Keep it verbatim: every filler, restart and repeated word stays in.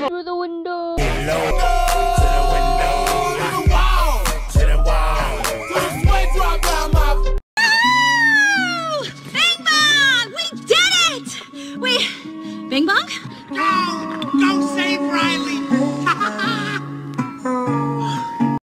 Through the window. Low. To the window. To the wall. To the wall. To the sweat drop down my. Woo! Bing bong! We did it! We... Bing bong? No! Don't save Riley!